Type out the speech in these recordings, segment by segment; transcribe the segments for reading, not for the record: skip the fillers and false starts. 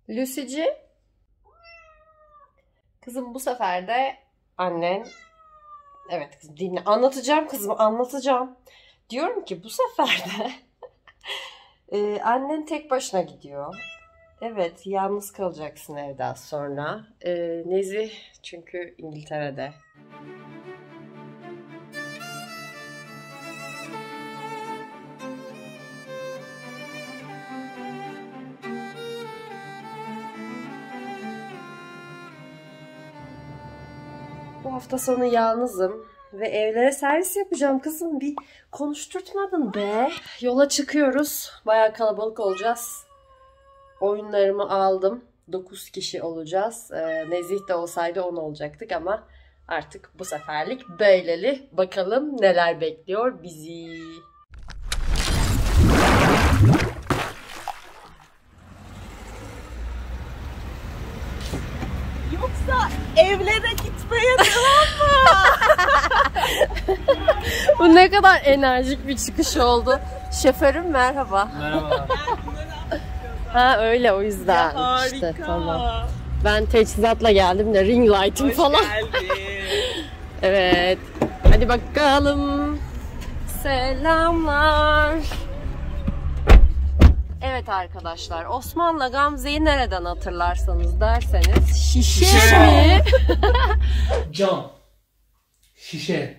Lucy'ci. Kızım bu sefer de annen... Evet kızım dinle. Anlatacağım kızım anlatacağım. Diyorum ki bu sefer de annen tek başına gidiyor. Evet yalnız kalacaksın evden sonra. Nezih çünkü İngiltere'de. Bu hafta sonu yalnızım ve evlere servis yapacağım kızım. Bir konuşturtmadın be. Yola çıkıyoruz. Bayağı kalabalık olacağız. Oyunlarımı aldım. 9 kişi olacağız. Nezih de olsaydı 10 olacaktık ama artık bu seferlik böyleli. Bakalım neler bekliyor bizi. Yoksa evlere gitmeye devam mı? Bu ne kadar enerjik bir çıkış oldu. Şoförüm merhaba. Merhaba. Ha öyle o yüzden. Ya, harika. İşte tamam. Ben teçhizatla geldim de ring light'ım falan. Geldin. Evet. Hadi bakalım. Selamlar. Evet arkadaşlar. Osman'la Gamze'yi nereden hatırlarsanız derseniz şişe mi? Cam. Şişe.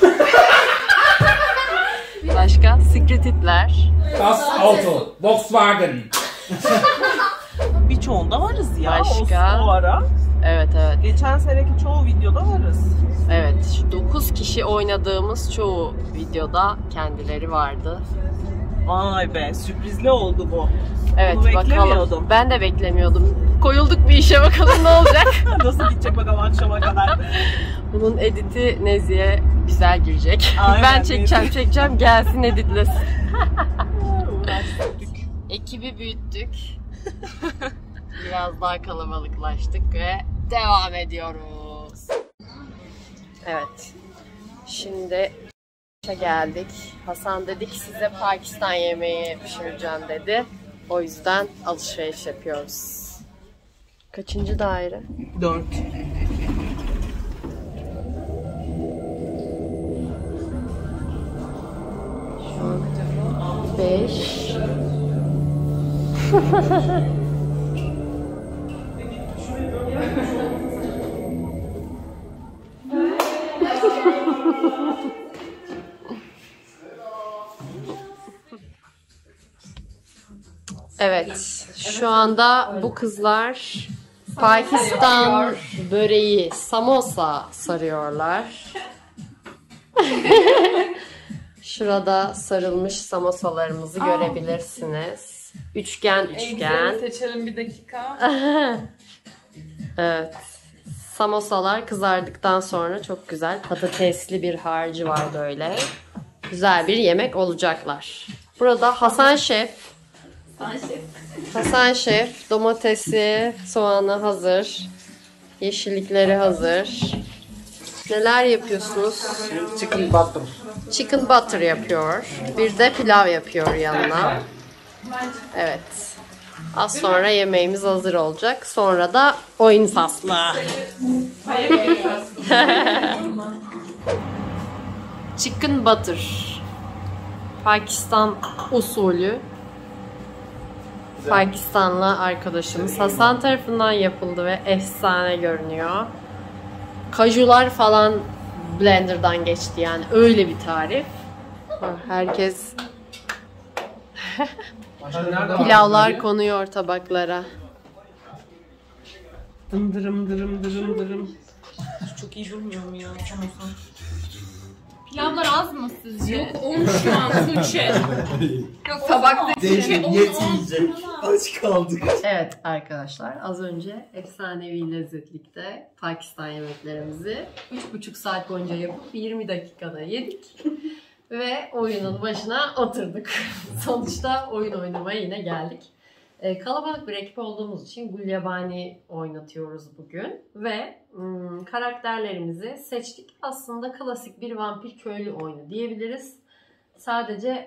Başka? Secret Hitler. Das Auto. Volkswagen. Birçoğunda varız ya. Başka? O ara. Evet evet. Geçen seneki çoğu videoda varız. Evet. Şu 9 kişi oynadığımız çoğu videoda kendileri vardı. Vay be, sürprizli oldu bu. Evet Bunu bakalım. beklemiyordum. Ben de beklemiyordum. Koyulduk bir işe bakalım ne olacak. Nasıl gidecek bakalım akşama kadar. Bunun editi Nezih'e güzel girecek. Aynen, Ben çekeceğim gelsin editlesin. Uğraştık. Ekibi büyüttük. Biraz daha kalabalıklaştık ve devam ediyoruz. Evet. Şimdi geldik. Hasan dedi ki size Pakistan yemeği pişireceğim dedi. O yüzden alışveriş yapıyoruz. Kaçıncı daire? 4. Şu an 5. Evet, şu anda bu kızlar Pakistan böreği, samosa sarıyorlar. Şurada sarılmış samosalarımızı görebilirsiniz. Üçgen. Seçelim bir dakika. Evet. Samosalar kızardıktan sonra çok güzel patatesli bir harcı var böyle. Güzel bir yemek olacaklar. Burada Hasan Şef. Hasan Şef domatesi, soğanı hazır. Yeşillikleri hazır. Neler yapıyorsunuz? Chicken butter. Chicken butter yapıyor. Bir de pilav yapıyor yanına. Evet. Az sonra yemeğimiz hazır olacak. Sonra da oyun faslı. Chicken butter. Pakistan usulü. Pakistanlı arkadaşımız Hasan tarafından yapıldı ve efsane görünüyor. Kajular falan blenderdan geçti yani öyle bir tarif. Herkes pilavlar konuyor tabaklara. Dırım dırım dırım dırım. Çok iyi durmuyor mu ya? Pilavlar az mı sizce? Yok 10 şu an Tuğçe. Yok tabakta Tuğçe 10. Yetmeyecek. Aç kaldık. Evet arkadaşlar az önce efsanevi lezzetlikte Pakistan yemeklerimizi 3,5 saat boyunca yapıp 20 dakikada yedik. Ve oyunun başına oturduk. Sonuçta oyun oynamaya yine geldik. Kalabalık bir ekip olduğumuz için Gulyabani oynatıyoruz bugün. Ve karakterlerimizi seçtik. Aslında klasik bir vampir köylü oyunu diyebiliriz. sadece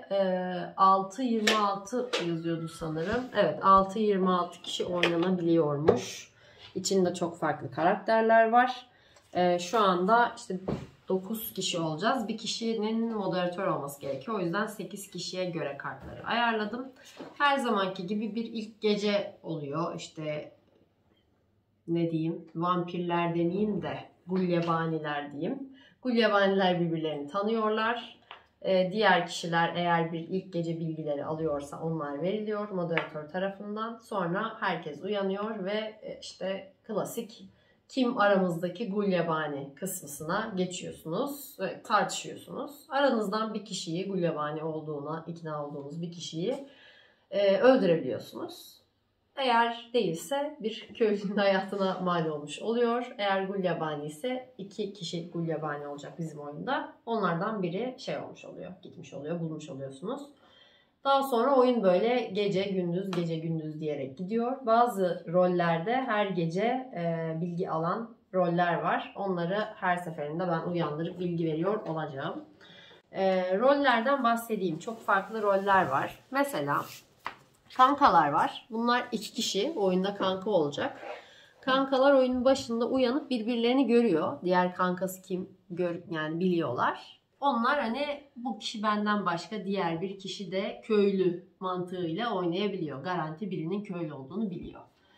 6-26 yazıyordu sanırım. Evet, 6-26 kişi oynanabiliyormuş. İçinde çok farklı karakterler var. Şu anda işte 9 kişi olacağız. Bir kişinin moderatör olması gerekiyor. O yüzden 8 kişiye göre kartları ayarladım. Her zamanki gibi bir ilk gece oluyor. İşte ne diyeyim, vampirler demeyeyim de gulyabaniler diyeyim. Gulyabaniler birbirlerini tanıyorlar. Diğer kişiler eğer bir ilk gece bilgileri alıyorsa onlar veriliyor moderatör tarafından. Sonra herkes uyanıyor ve işte klasik kim aramızdaki gulyabani kısmına geçiyorsunuz ve tartışıyorsunuz. Aranızdan bir kişiyi, gulyabani olduğuna ikna olduğunuz bir kişiyi öldürebiliyorsunuz. Eğer değilse bir köylünün hayatına mal olmuş oluyor. Eğer gulyabani ise 2 kişi gulyabani olacak bizim oyunda. Onlardan biri şey olmuş oluyor, gitmiş oluyor, bulmuş oluyorsunuz. Daha sonra oyun böyle gece gündüz gece gündüz diyerek gidiyor. Bazı rollerde her gece bilgi alan roller var. Onları her seferinde ben uyandırıp bilgi veriyor olacağım. Rollerden bahsedeyim. Çok farklı roller var. Mesela kankalar var. Bunlar 2 kişi oyunda kanka olacak. Kankalar oyunun başında uyanıp birbirlerini görüyor. Diğer kankası kim yani biliyorlar. Onlar hani bu kişi benden başka diğer bir kişi de köylü mantığıyla oynayabiliyor. Garanti birinin köylü olduğunu biliyor.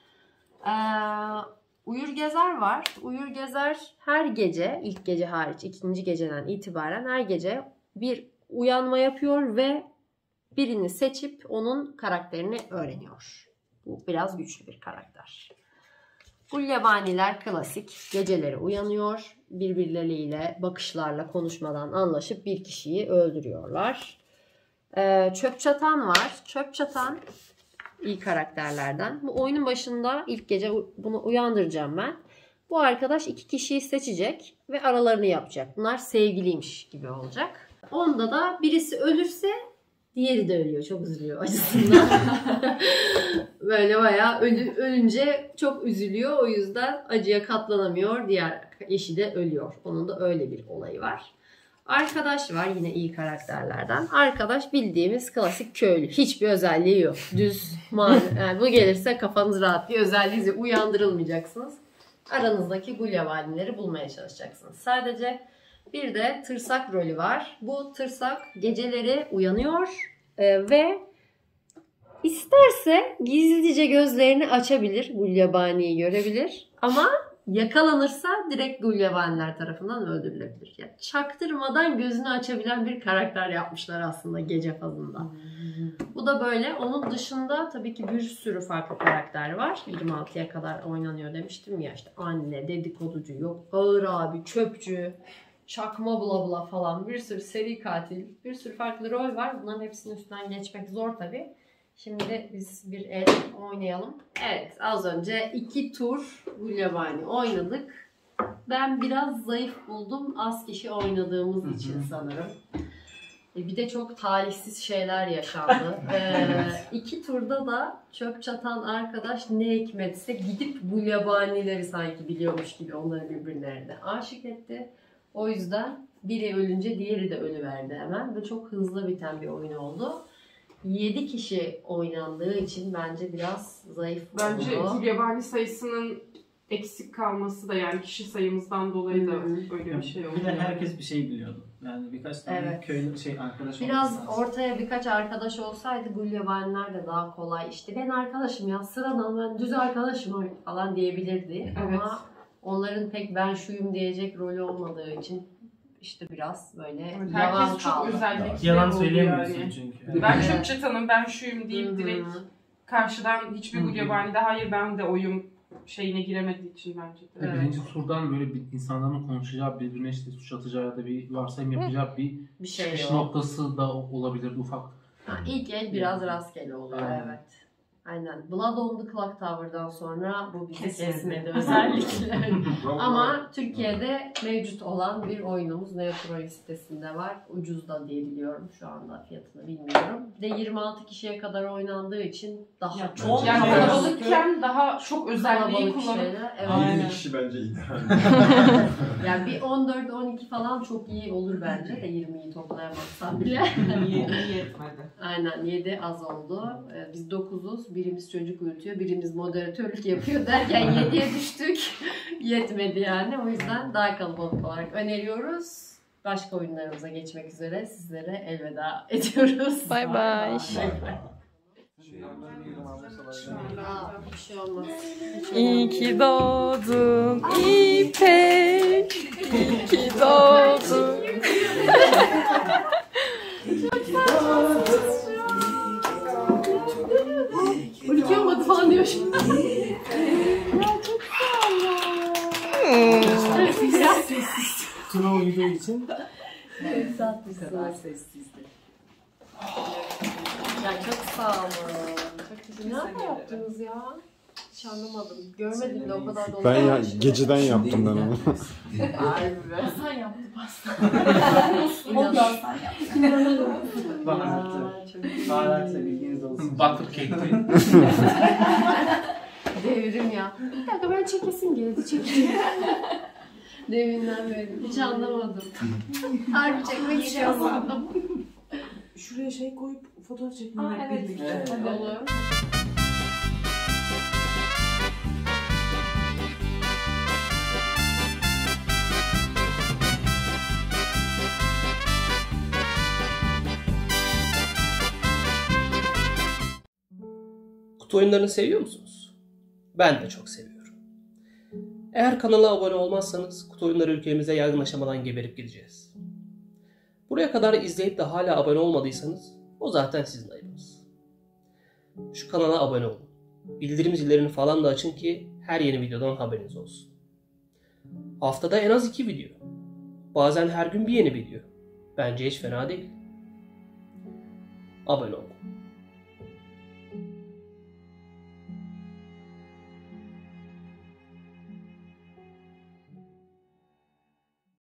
Uyur gezer var. Uyur gezer her gece, ilk gece hariç ikinci geceden itibaren her gece bir uyanma yapıyor ve birini seçip onun karakterini öğreniyor. Bu biraz güçlü bir karakter. Gulyabaniler klasik. Geceleri uyanıyor. Birbirleriyle bakışlarla konuşmadan anlaşıp bir kişiyi öldürüyorlar. Çöp çatan var. Çöp çatan iyi karakterlerden. Bu oyunun başında ilk gece bunu uyandıracağım ben. Bu arkadaş 2 kişiyi seçecek ve aralarını yapacak. Bunlar sevgiliymiş gibi olacak. Onda da birisi ölürse diğeri de ölüyor. Çok üzülüyor acısından. Böyle bayağı ölünce çok üzülüyor. O yüzden acıya katlanamıyor. Diğer eşi de ölüyor. Onun da öyle bir olayı var. Arkadaş var yine iyi karakterlerden. Arkadaş bildiğimiz klasik köylü. Hiçbir özelliği yok. Düz, yani bu gelirse kafanız rahat, bir özelliğinizi uyandırılmayacaksınız. Aranızdaki gulyabanileri bulmaya çalışacaksınız. Sadece bir de tırsak rolü var. Bu tırsak geceleri uyanıyor ve isterse gizlice gözlerini açabilir, gulyabaniyi görebilir. Ama yakalanırsa direkt gulyabaniler tarafından öldürülebilir. Yani çaktırmadan gözünü açabilen bir karakter yapmışlar aslında gece fazında. Bu da böyle. Onun dışında tabii ki bir sürü farklı karakter var. 26'ya kadar oynanıyor demiştim ya, işte anne, dedikoducu, yok ağır abi, çöpçü, çakma bula bula falan, bir sürü seri katil, bir sürü farklı rol var. Bunların hepsinin üstünden geçmek zor tabii. Şimdi biz bir el oynayalım. Evet, az önce 2 tur gulyabani oynadık. Ben biraz zayıf buldum az kişi oynadığımız için sanırım. Bir de çok talihsiz şeyler yaşandı. 2 turda da çöp çatan arkadaş ne hikmetse gidip gulyabanileri sanki biliyormuş gibi onları birbirlerine aşık etti. O yüzden biri ölünce diğeri de ölüverdi hemen. Ve çok hızlı biten bir oyun oldu. 7 kişi oynandığı için bence biraz zayıf oldu. Bence gulyabani sayısının eksik kalması da, yani kişi sayımızdan dolayı da öyle bir şey oldu. Bir de herkes bir şey biliyordu. Yani birkaç tane köylü arkadaş biraz ortaya birkaç arkadaş olsaydı gulyabaniler de daha kolay, işte ben arkadaşım ya, sıradan ben düz arkadaşım falan diyebilirdi. Evet. Ama onların pek ben şuyum diyecek rolü olmadığı için işte biraz böyle yalan kaldı. Yalan söyleyemiyorsun yani. Çünkü. Ben çöp çatanım, ben şuyum deyip direkt karşıdan hiçbir gulyabani de hayır ben de oyum şeyine giremediği için bence de. Birinci turdan böyle bir insanların konuşacağı, birbirine işte suç atacağı ya da bir varsayım yapacağı bir şey noktası da olabilir ufak. İlk el biraz rastgele oluyor, evet. Aynen. Blood on the Clock Tower'dan sonra bu bizi kesmedi özellikle. Ama Türkiye'de mevcut olan bir oyunumuz Neotroy sitesinde var. Ucuz da diye biliyorum, şu anda fiyatını bilmiyorum. De 26 kişiye kadar oynandığı için daha çok Yani Evet. kalabalıkken daha çok özelliği kalabalık kullanıp şeyler. Evet. 20 kişi bence ideal. Yani bir 14-12 falan çok iyi olur bence de 20'yi toplayamazsam bile. yetmedi. Aynen 7 az oldu. Biz 9'uz. Birimiz çocuk uyutuyor, birimiz moderatörlük yapıyor derken 7'ye düştük. Yetmedi yani. O yüzden daha kalabalık olarak öneriyoruz. Başka oyunlarımıza geçmek üzere sizlere elveda ediyoruz. Bay bay. Aa, bir şey olmaz. İyi ki doğdun İpek. İyi ki doğdun. Ülke olmadı falan diyor şimdi. Tuna uyuduğu için Kadar sessizdi. Ya çok sağ olun. Çok teşekkür ederim. Ne yaptınız ya? Hiç anlamadım. Görmedim de o kadar da Ben ya, geceden yaptım ben onu. Ay be. Sen yaptın pasta. Baharatla bilginiz olsun. butter cake'ti. Devrim ya. Bir dakika ben çekesim geldi. Çekeceğim. Deminden beri. Hiç anlamadım. Harbi çekmek istiyorum. Şuraya şey koyup fotoğraf çekmeyi evet. birlikte. Olur. Kutu oyunlarını seviyor musunuz? Ben de çok seviyorum. Eğer kanala abone olmazsanız kutu oyunları ülkemize yaygın aşamadan geberip gideceğiz. Buraya kadar izleyip de hala abone olmadıysanız o zaten sizin ayıbınız. Şu kanala abone olun. Bildirim zillerini falan da açın ki her yeni videodan haberiniz olsun. Haftada en az 2 video. Bazen her gün bir yeni video. Bence hiç fena değil. Abone olun.